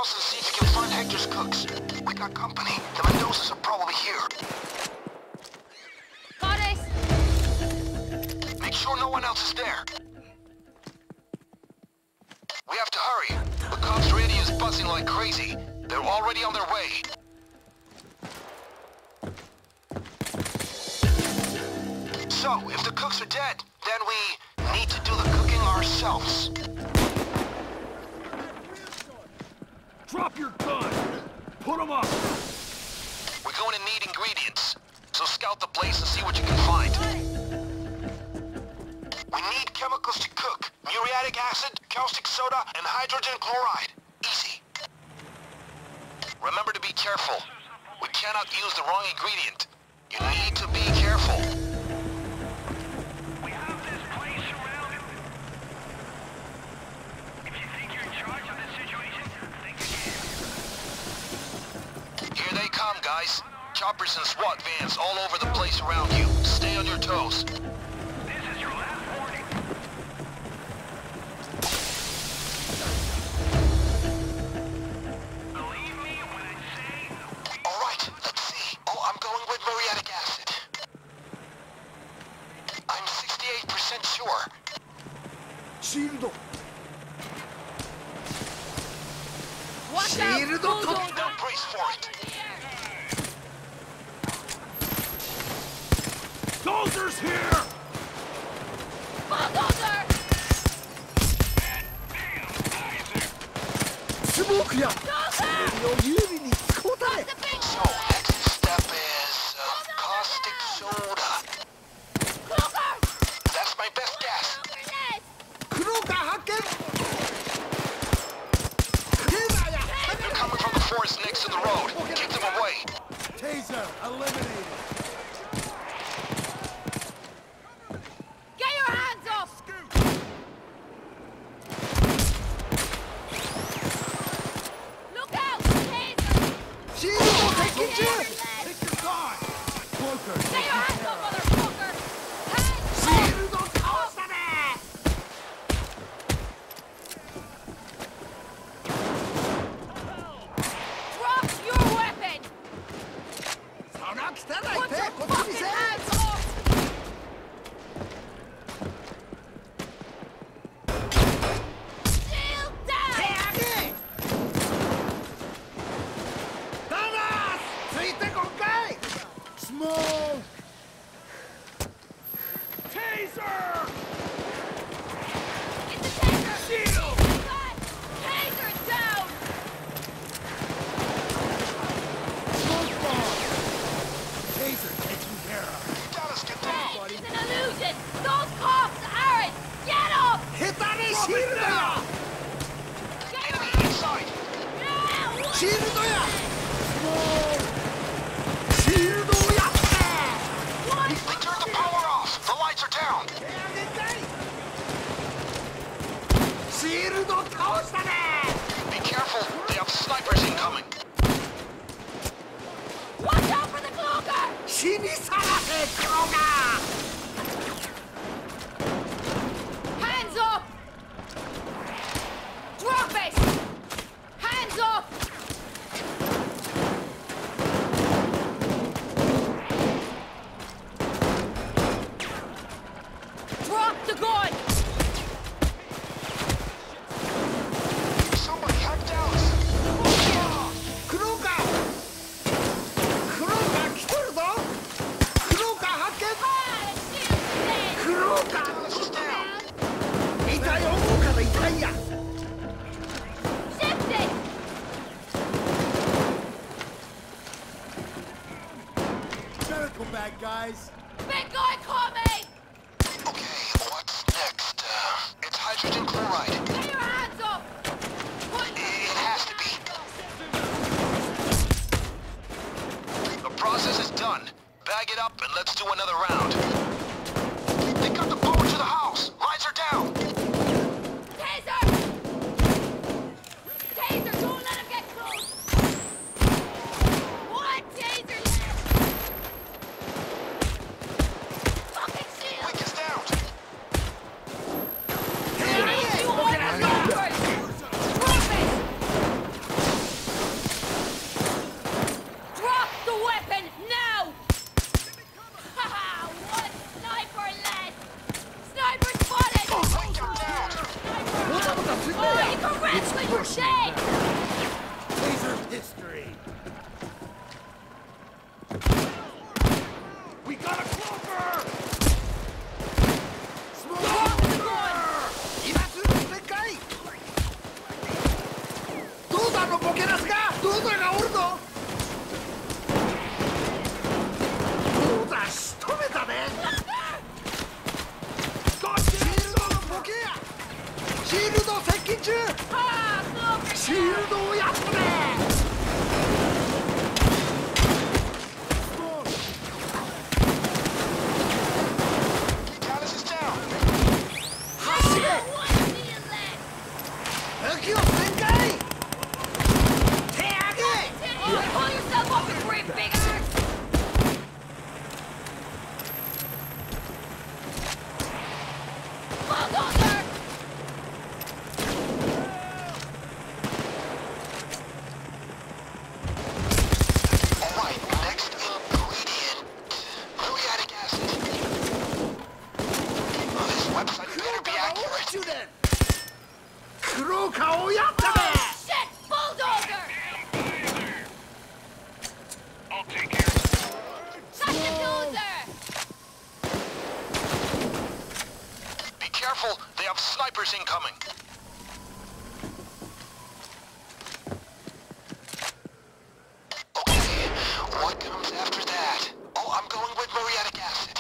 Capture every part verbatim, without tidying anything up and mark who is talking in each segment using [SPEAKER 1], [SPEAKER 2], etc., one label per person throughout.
[SPEAKER 1] house and see if you can find Hector's cooks. We got company. The Mendozas are probably here.
[SPEAKER 2] Got it.
[SPEAKER 1] Make sure no one else is there. We have to hurry. The cops' radio is buzzing like crazy. They're already on their way. So, if the cooks are dead, then we need to do the cooking ourselves.
[SPEAKER 3] Drop your gun! Put them up!
[SPEAKER 1] We're going to need ingredients, so scout the place and see what you can find. We need chemicals to cook. Muriatic acid, caustic soda, and hydrogen chloride. Easy. Remember to be careful. We cannot use the wrong ingredient. You need to be careful.
[SPEAKER 4] We have this place surrounded. If you think you're in charge of this situation, think again.
[SPEAKER 1] Here they come, guys. Choppers and SWAT vans all over the place around you. Stay on your toes.
[SPEAKER 4] This is your last warning. Believe me when I say...
[SPEAKER 1] All right, let's see. Oh, I'm going with muriatic acid. I'm sixty-eight percent sure.
[SPEAKER 3] Shield!
[SPEAKER 2] Watch out! Bulldozer!
[SPEAKER 1] Now brace for it.
[SPEAKER 3] Soldiers here!
[SPEAKER 2] Bulldozer!
[SPEAKER 3] Smoke ya!
[SPEAKER 2] Bulldozer! The big
[SPEAKER 1] So, next step is uh, caustic soda.
[SPEAKER 2] Cooker!
[SPEAKER 1] That's my best guess.
[SPEAKER 2] Yes!
[SPEAKER 1] They're coming from the forest next to the road. Keep them away.
[SPEAKER 3] Taser eliminated!
[SPEAKER 2] Get your hands up! Look out! Taser!
[SPEAKER 3] Take
[SPEAKER 2] Get your
[SPEAKER 3] your time! Cloaker!
[SPEAKER 2] hands up, motherfucker! Hands up! Drop your weapon! Put your fucking hands up! Still down!
[SPEAKER 3] Smoke! Taser!
[SPEAKER 2] Get the taser!
[SPEAKER 3] Shield!
[SPEAKER 2] Gun! Taser down!
[SPEAKER 3] Smoke bomb! Taser taken care of.
[SPEAKER 1] Dallas, get down.
[SPEAKER 2] Hey, it's an illusion! Those cops aren't! Get up!
[SPEAKER 3] Hit that shield ya!
[SPEAKER 2] Get
[SPEAKER 1] Enemy
[SPEAKER 2] up!
[SPEAKER 1] inside.
[SPEAKER 2] Now!
[SPEAKER 3] Shield ya! Smoke! Shield ya!
[SPEAKER 1] They turned the power off. The lights are down.
[SPEAKER 3] Shield を倒したね!
[SPEAKER 1] Be careful. They have snipers incoming.
[SPEAKER 2] Watch out for the cloaker!
[SPEAKER 3] 死にさらせ、クロガー!
[SPEAKER 2] Hands up! Drop it! Hands up! Drop the gun!
[SPEAKER 1] Somebody hack Dallas.
[SPEAKER 3] クロガー! クロガー来とるぞ! クロガー発見!
[SPEAKER 2] Ah, shield dead!
[SPEAKER 3] クロガー!
[SPEAKER 1] Dallas is down.
[SPEAKER 3] 痛い思うから痛いや!
[SPEAKER 2] Shift it!
[SPEAKER 3] Medical bag, guys!
[SPEAKER 2] Big guy caught me!
[SPEAKER 1] Okay, what's next? Uh, it's hydrogen chloride.
[SPEAKER 2] Get your hands up! Put
[SPEAKER 1] It has to be. The process is done. Bag it up and let's do another round. They got the power to the house. Lights are down.
[SPEAKER 2] Taser! Taser, don't let him get close! One taser left! Fucking shield!
[SPEAKER 1] Quick is down.
[SPEAKER 2] You want to go first! Drop it! Oh, you can rest when you're dead!
[SPEAKER 3] Taser history. We got a cloaker! Smoker! 今すぐ全開！ドーザーのボケナスがドーザーがおるぞ！ドーザー仕留めたね！シールドのボケや！シールド接近中！シールドをやったね！
[SPEAKER 1] They have snipers incoming. Okay, what comes after that? Oh, I'm going with muriatic acid.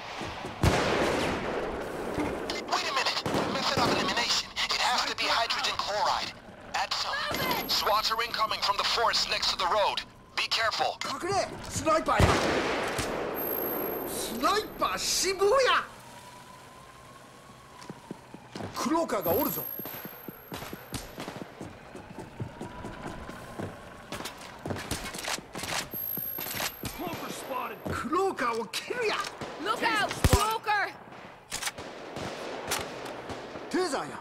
[SPEAKER 1] Wait a minute. Method of elimination. It has to be hydrogen chloride. Add some. SWATs are incoming from the forest next to the road. Be careful.
[SPEAKER 3] 隠れ! スナイパーや! スナイパー死亡や! クローカーがおるぞ。クローカーを切るや。
[SPEAKER 2] Look out, Joker!
[SPEAKER 3] テーザーや。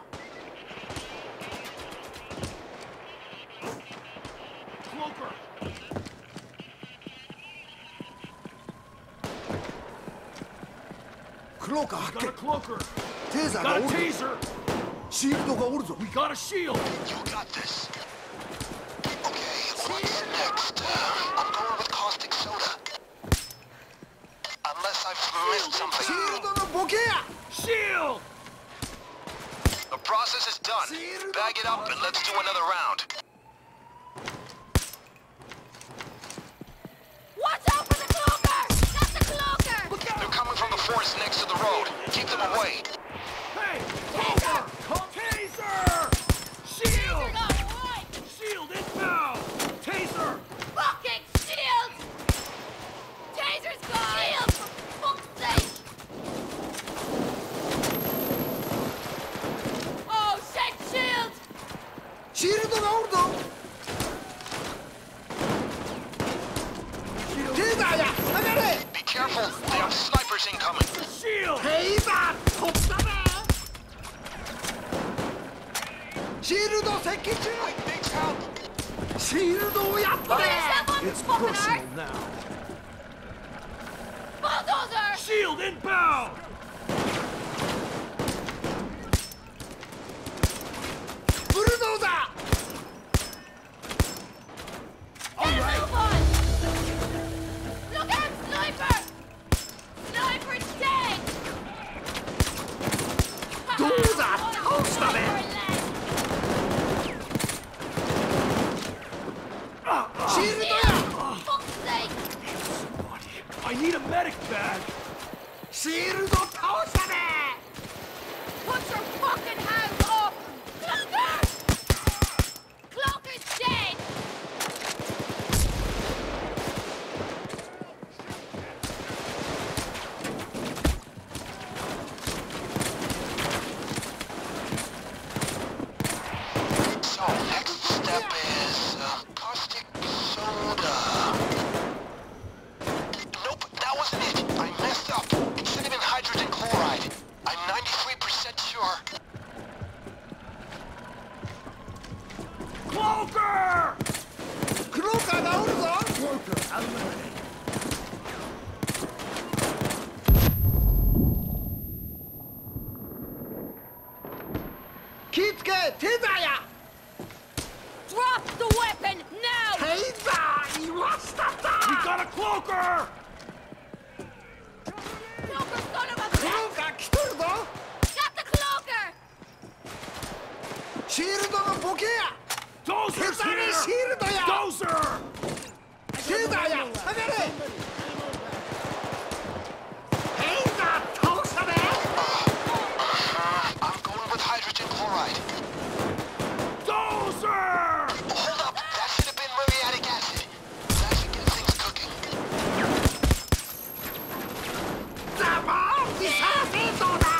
[SPEAKER 3] クローカー発見。テーザーがおる。シールドがおるぞ。We got a shield.
[SPEAKER 1] You got this. Okay, what's next? Uh, I'm going with caustic soda. Unless I've missed something.
[SPEAKER 3] シールドのボケや。
[SPEAKER 4] Shield!
[SPEAKER 1] The process is done. Bag it up and let's do another round.
[SPEAKER 2] Watch out for the cloaker! That's the cloaker!
[SPEAKER 1] They're coming from the forest next to the road. Keep them away.
[SPEAKER 4] Hey!
[SPEAKER 2] Taser!
[SPEAKER 4] Taser! Shield!
[SPEAKER 2] Right.
[SPEAKER 4] Shield inbound! Taser!
[SPEAKER 2] Fucking shield! Taser's gone! Shield, for fuck's sake! Oh, shit, shield!
[SPEAKER 3] シールドがおるぞ。テーザーや。下がれ。
[SPEAKER 1] Be careful. They have snipers incoming.
[SPEAKER 4] Shield!
[SPEAKER 3] テーザー取ったね。シールド接近中。シールドをやったね。
[SPEAKER 2] It's personal
[SPEAKER 4] now.
[SPEAKER 2] Bulldozer!
[SPEAKER 4] Shield inbound!
[SPEAKER 3] ブルドーザー。
[SPEAKER 2] Get a move on! Look out, sniper! Sniper's dead!
[SPEAKER 3] どうだ、倒したね。シールドや。
[SPEAKER 2] Fuck's sake!
[SPEAKER 4] I need a medic bag!
[SPEAKER 3] シールド倒したね。
[SPEAKER 2] Put your fucking hands off! Cloaker! Cloaker's dead!
[SPEAKER 1] So next step is uh, caustic soda. Nope, that wasn't it. I messed up. It should have been hydrogen chloride. I'm ninety-three percent sure.
[SPEAKER 4] Cloaker!
[SPEAKER 3] テーザーや
[SPEAKER 2] Drop the weapon now!
[SPEAKER 3] テイザー言わしたった
[SPEAKER 4] We got a cloaker!
[SPEAKER 2] Cloaker son of a
[SPEAKER 3] クロ
[SPEAKER 2] bitch!
[SPEAKER 3] ーカー来とるぞ
[SPEAKER 2] Got the cloaker!
[SPEAKER 3] シールドのボケや
[SPEAKER 4] Dozer's
[SPEAKER 3] 下手に
[SPEAKER 4] here!
[SPEAKER 3] シールドや
[SPEAKER 4] Dozer!
[SPEAKER 3] テーザーや下がれテイザー倒したね
[SPEAKER 1] I'm going with hydrogen chloride.
[SPEAKER 4] Dozer!
[SPEAKER 1] Hold up, that should have been muriatic acid. That should get things cooking.
[SPEAKER 3] ザボーミサー戦争だ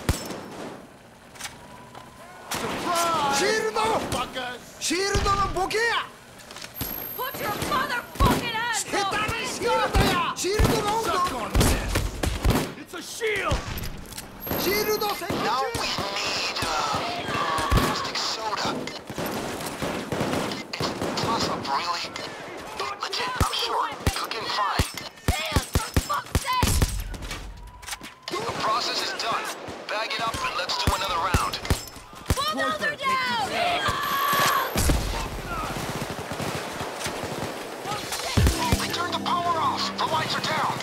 [SPEAKER 3] シールドシールドのボケや
[SPEAKER 2] Put your motherfucking hands
[SPEAKER 3] 下
[SPEAKER 2] up!
[SPEAKER 3] 手にシールドやシールドがおるぞ
[SPEAKER 4] It's a shield!
[SPEAKER 3] シールド接近
[SPEAKER 1] Now
[SPEAKER 3] 中
[SPEAKER 1] we need, uh, caustic soda. Is toss-up really? Legit, I'm sure. Cooking fine.
[SPEAKER 2] Shield, for fuck's sake!
[SPEAKER 1] The process is done. Bag it up and let's do another round.
[SPEAKER 2] Bulldozer down!
[SPEAKER 1] They turned the power off. The lights are down.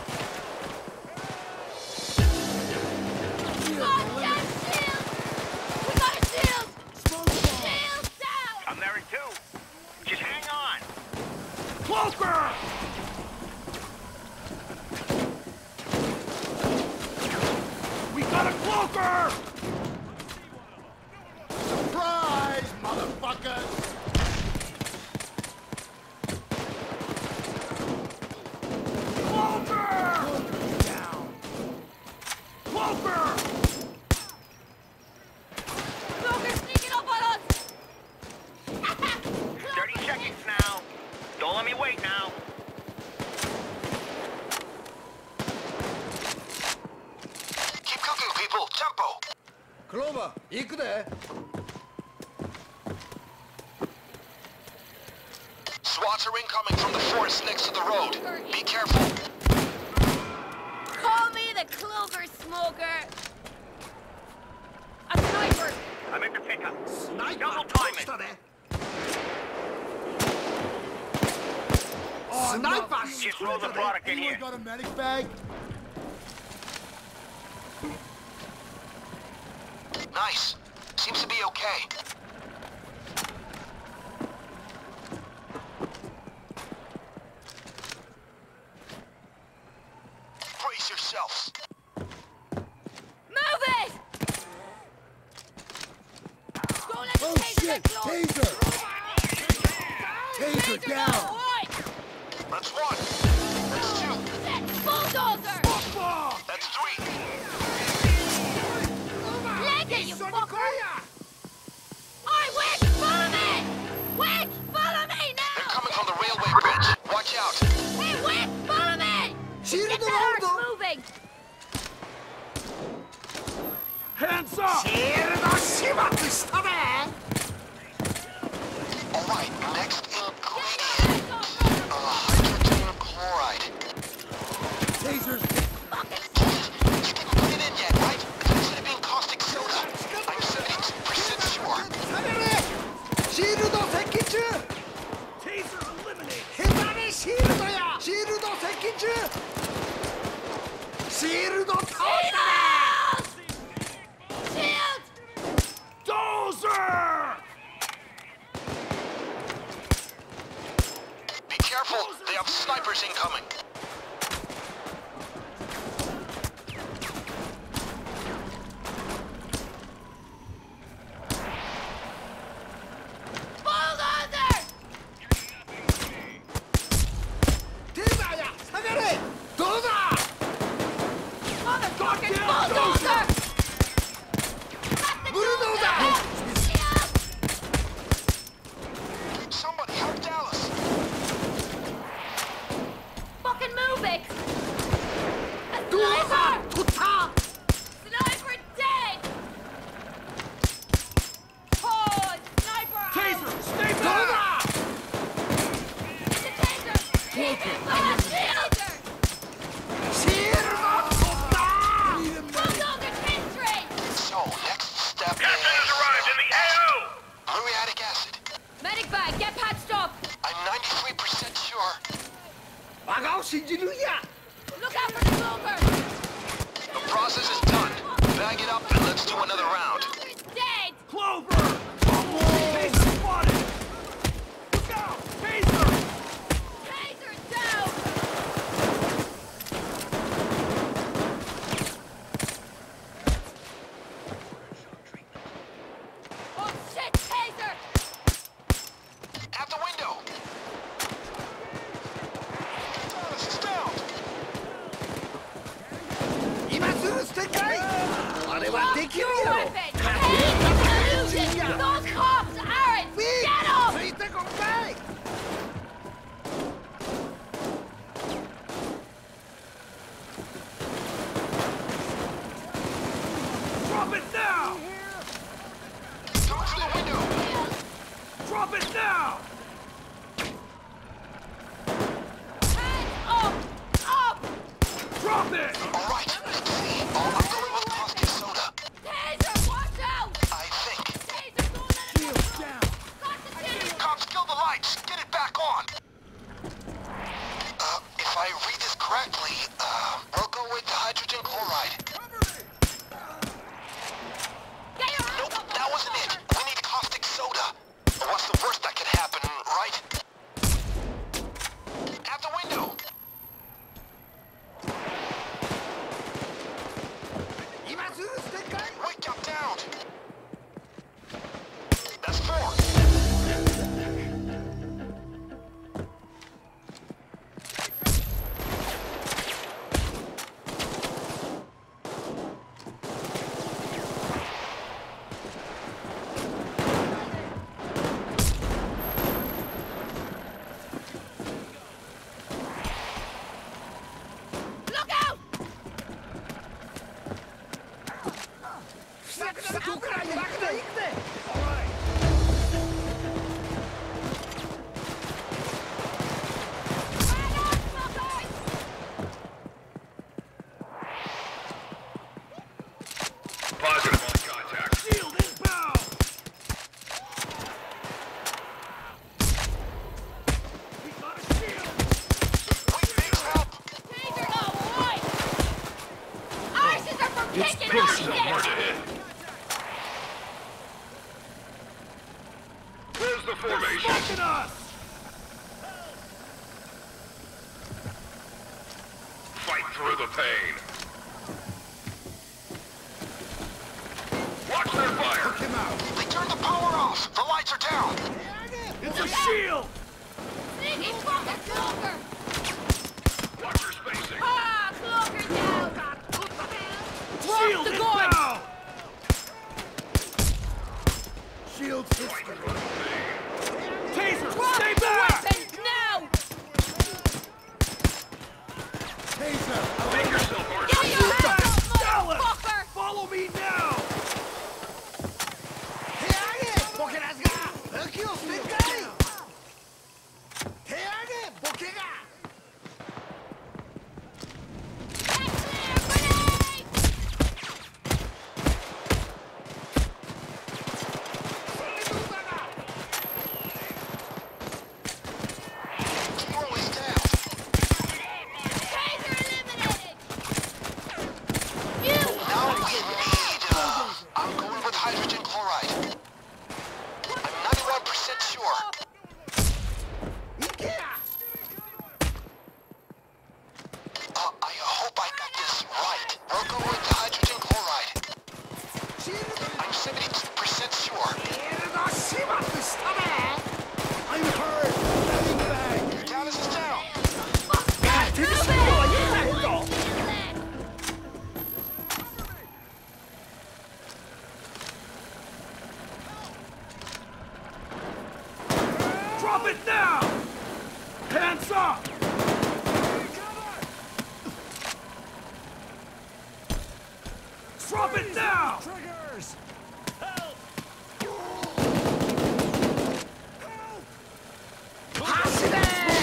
[SPEAKER 2] Goddamn shield! We got a shield! Shield down!
[SPEAKER 5] I'm there in two. Just hang on.
[SPEAKER 4] Cloaker! We got a cloaker!
[SPEAKER 3] Surprise, motherfuckers!
[SPEAKER 4] Cloaker! Cloaker!
[SPEAKER 2] Cloaker's sneaking up on us!
[SPEAKER 5] thirty seconds now. Don't let me wait now.
[SPEAKER 1] Keep cooking, people. Tempo.
[SPEAKER 3] クローバー行くで
[SPEAKER 1] SWATs are incoming from the forest next to the road. Be careful.
[SPEAKER 2] Call me the cloaker smoker! A sniper!
[SPEAKER 5] I'm in the pickup.
[SPEAKER 3] スナイパ
[SPEAKER 5] Double
[SPEAKER 3] ー倒
[SPEAKER 5] time
[SPEAKER 3] し
[SPEAKER 5] it.
[SPEAKER 3] たでスナイパー
[SPEAKER 5] Just roll the product in here.
[SPEAKER 3] got a medic bag?
[SPEAKER 1] Nice. Seems to be okay. Brace yourselves.
[SPEAKER 2] Move it! Don't let the taser get close!
[SPEAKER 3] Taser
[SPEAKER 2] Taser down!
[SPEAKER 1] That's one. That's two.
[SPEAKER 2] Shit! Bulldozer!
[SPEAKER 1] That's three.
[SPEAKER 2] Leg it, you fucker! Oi, Wick! Follow me! Wick! Follow me
[SPEAKER 1] They're
[SPEAKER 2] now!
[SPEAKER 1] coming from the railway bridge. Watch out.
[SPEAKER 2] Hey, Wick! Follow me!
[SPEAKER 3] シール
[SPEAKER 2] Get
[SPEAKER 3] ド
[SPEAKER 2] the
[SPEAKER 3] がおる
[SPEAKER 2] horse
[SPEAKER 3] ぞ
[SPEAKER 2] moving!
[SPEAKER 4] Hands up!
[SPEAKER 3] シールド始末したで
[SPEAKER 1] All right, next ingredient. Uh, hydrogen chloride.
[SPEAKER 3] Tasers
[SPEAKER 1] You didn't put it in yet, right? It should have been caustic soda. I'm seventy-two percent sure.
[SPEAKER 3] 下がれシールド接近中
[SPEAKER 4] Taser eliminated!
[SPEAKER 3] 下手にシールドやシールド接近中シールド倒したで
[SPEAKER 2] Shield!
[SPEAKER 4] Dozer!
[SPEAKER 1] Be careful. They have snipers incoming.
[SPEAKER 2] Bulldozer!
[SPEAKER 3] テーザーや下がれどうだ
[SPEAKER 2] Motherfucking
[SPEAKER 4] Goddamn
[SPEAKER 2] bulldozer!
[SPEAKER 3] Bulldozer!
[SPEAKER 2] Shield!
[SPEAKER 1] Somebody help Dallas.
[SPEAKER 2] Fucking
[SPEAKER 3] を信じるんや
[SPEAKER 2] Look out for the cloaker!
[SPEAKER 1] The process is done. Bag it up and let's do another round.
[SPEAKER 2] Cloaker's dead!
[SPEAKER 4] Clover! Taser spotted! Look out! Taser!
[SPEAKER 2] Taser down! Oh shit, Taser!
[SPEAKER 1] At the window! Thomas is down!
[SPEAKER 3] 今すぐ捨てかいあれはできる
[SPEAKER 2] Your
[SPEAKER 3] やろ
[SPEAKER 2] weapon! Hey, it's an illusion! Those cops aren't!
[SPEAKER 3] ウィ
[SPEAKER 2] Get off!
[SPEAKER 3] ついてこんかい
[SPEAKER 4] Drop it now!
[SPEAKER 1] Go through the window!
[SPEAKER 4] Drop it now!
[SPEAKER 2] Hands up! Up!
[SPEAKER 4] Drop it!
[SPEAKER 1] Alright, let's see. Oh, I'm going with caustic soda.
[SPEAKER 2] Taser, watch out!
[SPEAKER 1] I think.
[SPEAKER 2] Taser, don't let it go! Got the taser!
[SPEAKER 1] Cops, kill the lights! Get it back on! Uh, if I read this correctly, uh, we'll go with the hydrogen chloride.
[SPEAKER 2] Get your hands
[SPEAKER 1] Nope,
[SPEAKER 2] up!
[SPEAKER 1] that wasn't it. We need caustic soda. What's the worst that could happen, right? At the window!
[SPEAKER 3] 今すぐ捨てかい
[SPEAKER 1] Wake up down! That's four.
[SPEAKER 2] Look out!
[SPEAKER 3] ふさふさどこらに爆弾行くぜ
[SPEAKER 2] Hand up, smokers!
[SPEAKER 1] Positive on contact.
[SPEAKER 4] Shield inbound! We got a shield!
[SPEAKER 1] Wait, needs help!
[SPEAKER 2] Taser, oh boy! Arses are for kicking out shit!
[SPEAKER 1] Where's the formation?
[SPEAKER 4] Fucking us!
[SPEAKER 1] Fight through the pain. Watch their fire!
[SPEAKER 3] him out
[SPEAKER 1] They turned the power off! The lights are down!
[SPEAKER 4] It's a shield!
[SPEAKER 2] Sneaky fucking cloaker!
[SPEAKER 1] Watch your spacing!
[SPEAKER 2] Ah, cloaker down! Drop
[SPEAKER 4] Shield
[SPEAKER 2] the gun!
[SPEAKER 4] inbound!
[SPEAKER 3] shield system
[SPEAKER 4] Taser,
[SPEAKER 2] Drop
[SPEAKER 4] stay
[SPEAKER 2] the
[SPEAKER 4] back!
[SPEAKER 2] weapons now!
[SPEAKER 3] taser
[SPEAKER 1] Make yourself hard!
[SPEAKER 2] Get your hands up,
[SPEAKER 4] Dallas!
[SPEAKER 2] motherfucker!
[SPEAKER 4] Follow me now!
[SPEAKER 3] 手上げボケラズが武器を捨てかい手上げボケが
[SPEAKER 2] Get clear, grenade!
[SPEAKER 1] Hero is down!
[SPEAKER 2] Taser eliminated! You!
[SPEAKER 1] Now we need, uh, I'm going with hydrogen chloride. I'm ninety-one percent sure.
[SPEAKER 3] 行けや
[SPEAKER 1] Uh, I hope I got this right. We'll go with the hydrogen chloride.
[SPEAKER 3] シールド
[SPEAKER 1] I'm seventy-two percent sure.
[SPEAKER 3] シールド始末したね I'm hurt Standing back
[SPEAKER 1] Dallas is down.
[SPEAKER 2] Fuck that!
[SPEAKER 3] Take a
[SPEAKER 2] Move
[SPEAKER 3] step
[SPEAKER 2] it!
[SPEAKER 3] forward, you let
[SPEAKER 2] One
[SPEAKER 3] go.
[SPEAKER 2] shield left.
[SPEAKER 4] Drop it now! Hands up! Drop it now!
[SPEAKER 3] Triggers 走れ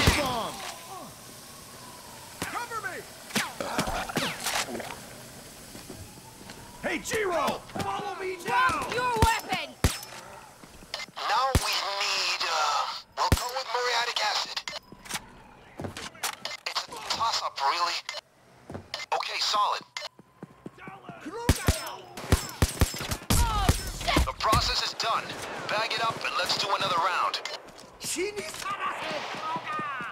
[SPEAKER 3] Cover me
[SPEAKER 4] Hey, Jiro! Follow me now!
[SPEAKER 2] Your weapon!
[SPEAKER 1] Now we need, uh, we'll go with muriatic acid. It's a up, really? Okay, solid.
[SPEAKER 2] Oh, shit!
[SPEAKER 1] The process is done. Bag it up and let's do another round.
[SPEAKER 3] 신이 살아세 들어가.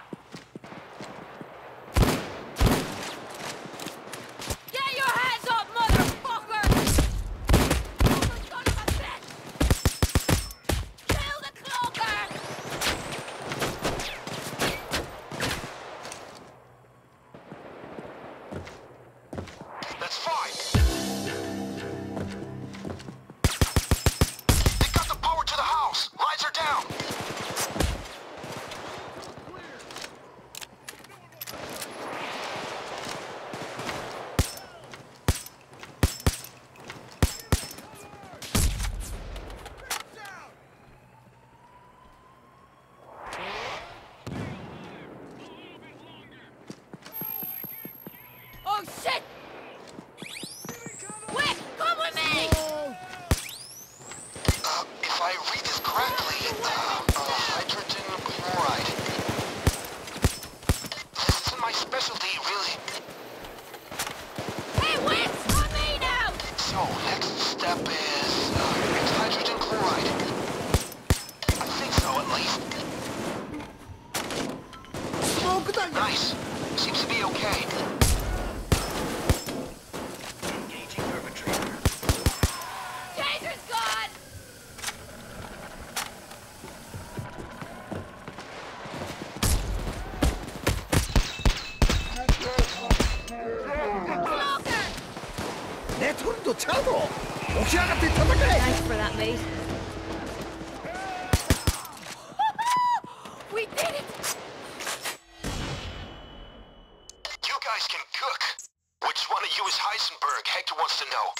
[SPEAKER 2] Get your hands up, motherfucker! Oh, my son of a bitch! Kill the cloaker!
[SPEAKER 1] That's fine. They got the power to the house. Lights are down.
[SPEAKER 2] Oh, shit! Wick, come with me!
[SPEAKER 1] Uh, if I read this correctly, uh, uh, hydrogen chloride. This isn't my specialty, really.
[SPEAKER 2] Hey, Wick, on me now!
[SPEAKER 1] So, next step is, uh, it's hydrogen chloride. I think so, at least.
[SPEAKER 3] Smoke that.
[SPEAKER 1] Nice. Seems to be okay.
[SPEAKER 5] Engaging perpetrator.
[SPEAKER 2] Taser's gone! Cloaker!
[SPEAKER 3] 내 털도 차도. 옥시아 같은 타다가.
[SPEAKER 2] Thanks for that, mate. We did it!
[SPEAKER 1] You guys can cook. Which one of you is Heisenberg? Hector wants to know.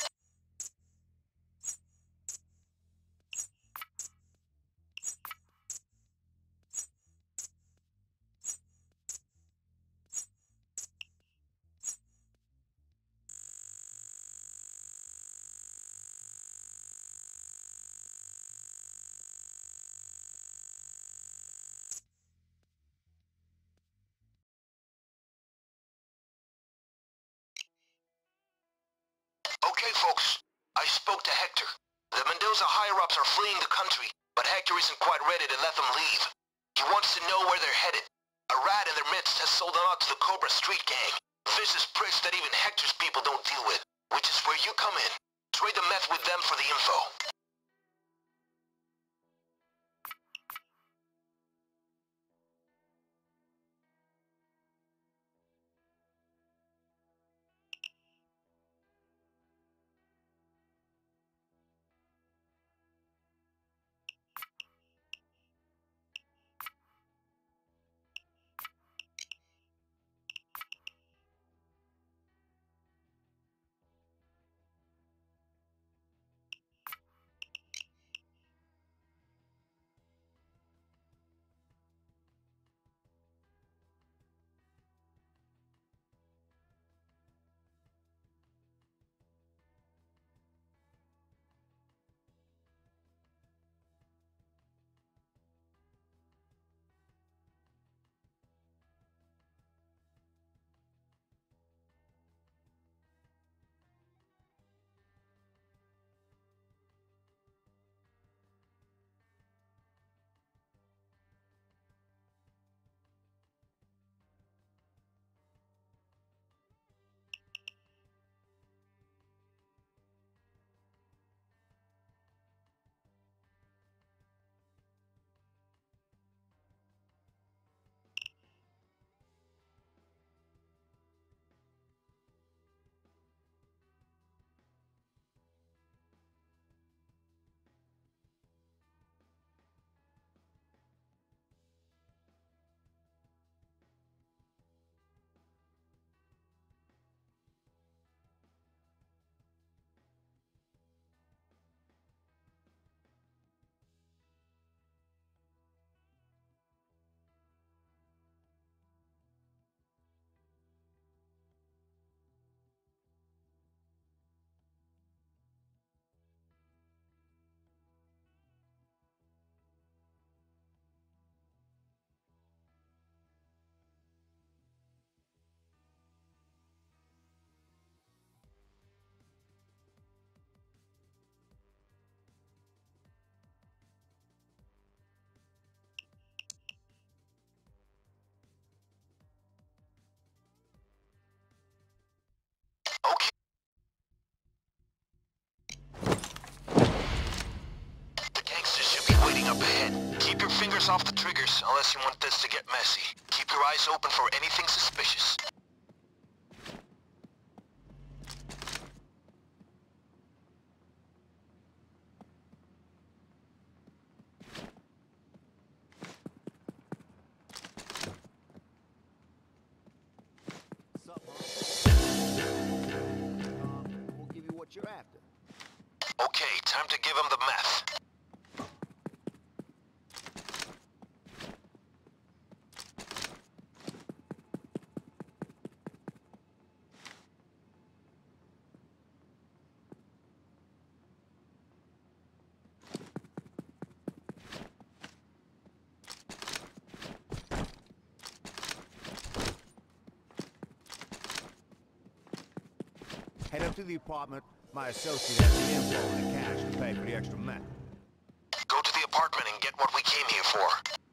[SPEAKER 1] Okay, folks. I spoke to Hector. The Mendoza higher-ups are fleeing the country, but Hector isn't quite ready to let them leave. He wants to know where they're headed. A rat in their midst has sold them out to the Cobra Street Gang. Vicious pricks that even Hector's people don't deal with, which is where you come in. Trade the meth with them for the info. up ahead. Keep your fingers off the triggers unless you want this to get messy. Keep your eyes open for anything suspicious.
[SPEAKER 3] You're after.
[SPEAKER 1] Okay, time to give him the meth.
[SPEAKER 3] Head up to the apartment. My associate has the info and the cash to pay for the extra meth.
[SPEAKER 1] Go to the apartment and get what we came here for.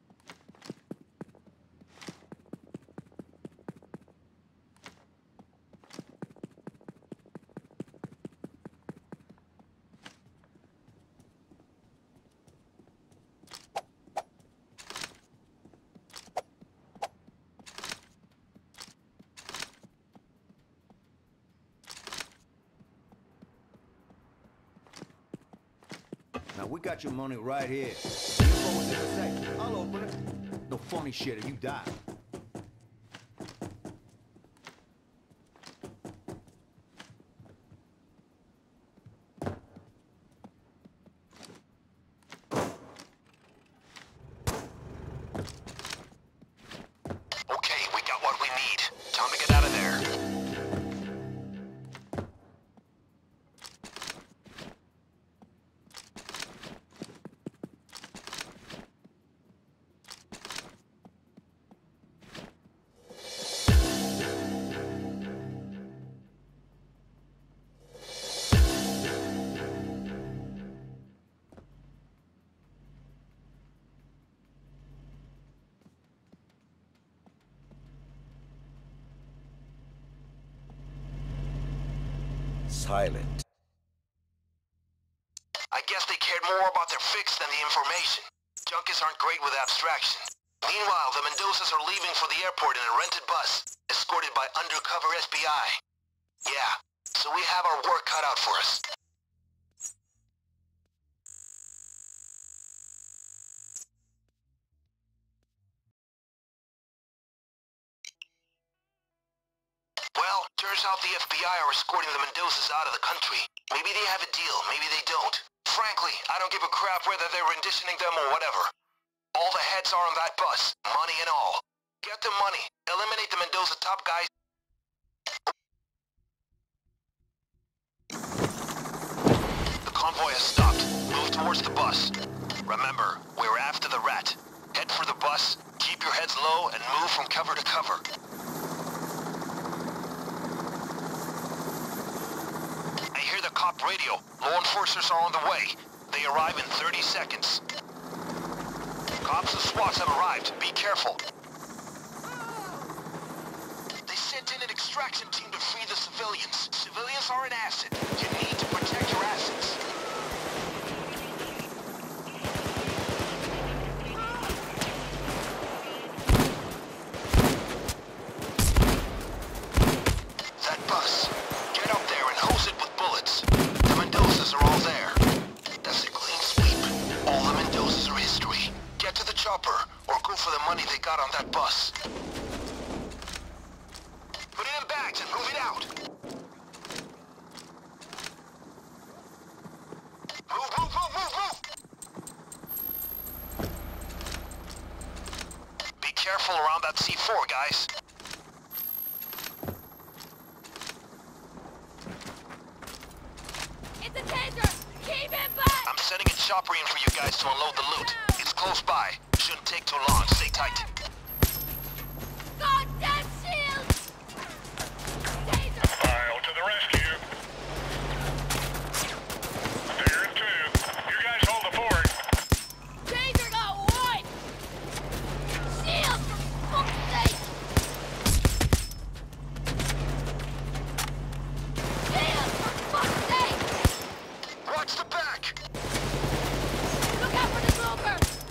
[SPEAKER 3] Now, we got your money right here. The info is in the safe. I'll open it. No funny shit or you die.
[SPEAKER 1] Okay, we got what we need. Time to get out of there.
[SPEAKER 6] Silent.
[SPEAKER 1] I guess they cared more about their fix than the information. Junkies aren't great with abstraction. Meanwhile, the Mendozas are leaving for the airport in a rented bus, escorted by undercover S B I. Yeah, so we have our work cut out for us. Well, turns out the F B I are escorting the Mendozas out of the country. Maybe they have a deal, maybe they don't. Frankly, I don't give a crap whether they're renditioning them or whatever. All the heads are on that bus, money and all. Get the money, eliminate the Mendoza top guys. The convoy has stopped. Move towards the bus. Remember, we're after the rat. Head for the bus, keep your heads low, and move from cover to cover. Cop radio. Law enforcers are on the way. They arrive in thirty seconds. Cops and SWATs have arrived. Be careful. They sent in an extraction team to free the civilians. Civilians are an asset. You need to protect your assets. That bus. Get up there and hose it with bullets. The Mendozas are all there. That's a clean sweep. All the Mendozas are history. Get to the chopper, or go for the money they got on that bus. Put it in bags and move it out. Move, move, move, move, move! Be careful around that C four, guys.
[SPEAKER 2] It's a taser! Keep it back!
[SPEAKER 1] I'm sending a chopper in for you guys to unload the loot. It's close by. Shouldn't take too long. Stay tight.
[SPEAKER 2] Goddamn shield! Taser!
[SPEAKER 7] File to the rescue. There in two. You guys hold the fort.
[SPEAKER 2] Taser got wiped! Shield, for fuck's sake! Shield, for fuck's sake!
[SPEAKER 1] Watch the back!
[SPEAKER 2] Look out for the smoker!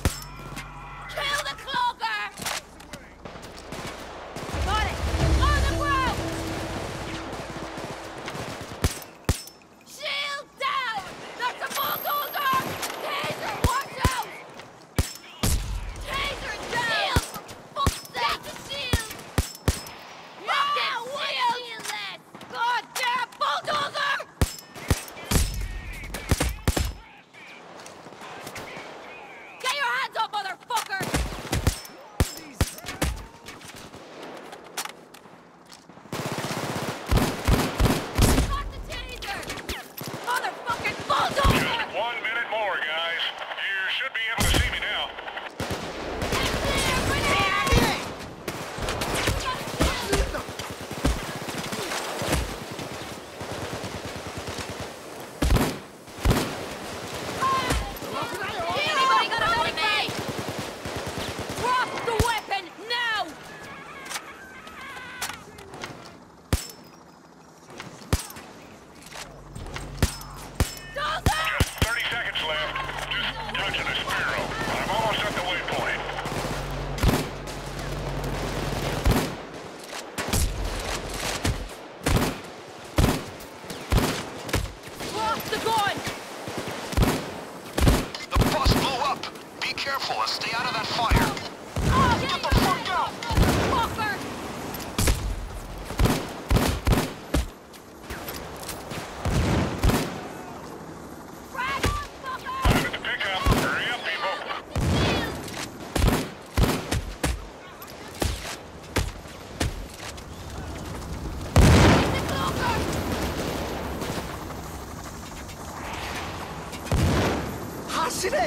[SPEAKER 3] 走れ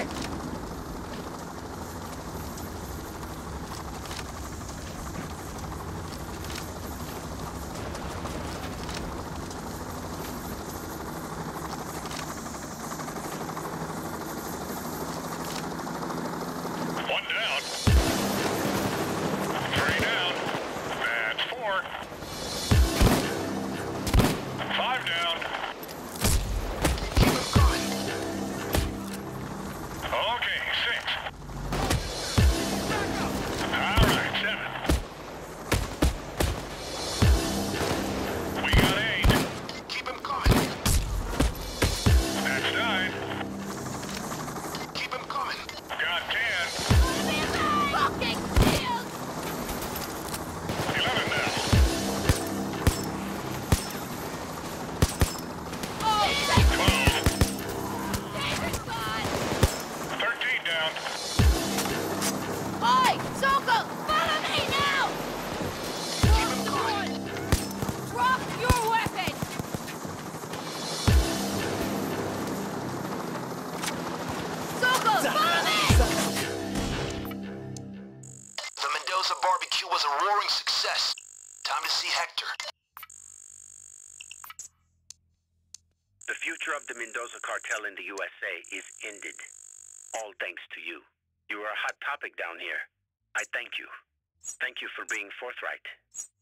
[SPEAKER 7] One down. Three down. That's four. Five down.
[SPEAKER 1] Keep him coming.
[SPEAKER 7] Okay, six. All right, seven. We got eight.
[SPEAKER 1] Keep him coming.
[SPEAKER 7] That's nine.
[SPEAKER 1] Keep him coming.
[SPEAKER 7] Got ten.
[SPEAKER 2] Fucking shield!
[SPEAKER 7] Eleven now.
[SPEAKER 2] Oh, thank
[SPEAKER 7] Twelve.
[SPEAKER 2] David's gone!
[SPEAKER 7] Thirteen down.
[SPEAKER 2] Oi! Soko! Follow me now!
[SPEAKER 1] Keep him coming.
[SPEAKER 2] Drop your weapon! Soko! Follow me!
[SPEAKER 1] The Mendoza barbecue was a roaring success. Time to see Hector.
[SPEAKER 5] The future of the Mendoza cartel in the U S A is ended. All thanks to you. You are a hot topic down here. I thank you. Thank you for being forthright.